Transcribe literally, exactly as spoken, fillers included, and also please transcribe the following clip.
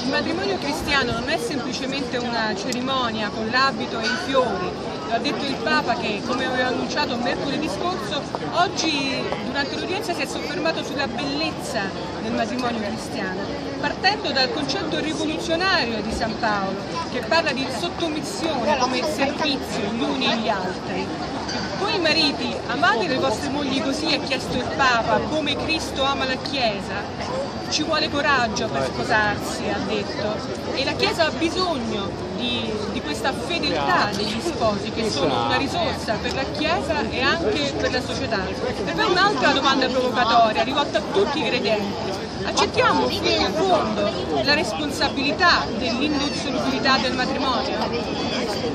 Il matrimonio cristiano non è semplicemente una cerimonia con l'abito e i fiori. Lo ha detto il Papa che, come aveva annunciato mercoledì scorso, oggi durante l'udienza si è soffermato sulla bellezza del matrimonio cristiano, partendo dal concetto rivoluzionario di San Paolo, che parla di sottomissione come servizio gli uni agli altri. Voi mariti, amate le vostre mogli così, ha chiesto il Papa, come Cristo ama la Chiesa. Ci vuole coraggio per sposarsi, ha detto, e la Chiesa ha bisogno di, di questa fedeltà degli sposi, che sono una risorsa per la Chiesa e anche per la società. E poi un'altra domanda provocatoria, rivolta a tutti i credenti. Accettiamo fino in fondo la responsabilità dell'indissolubilità del matrimonio?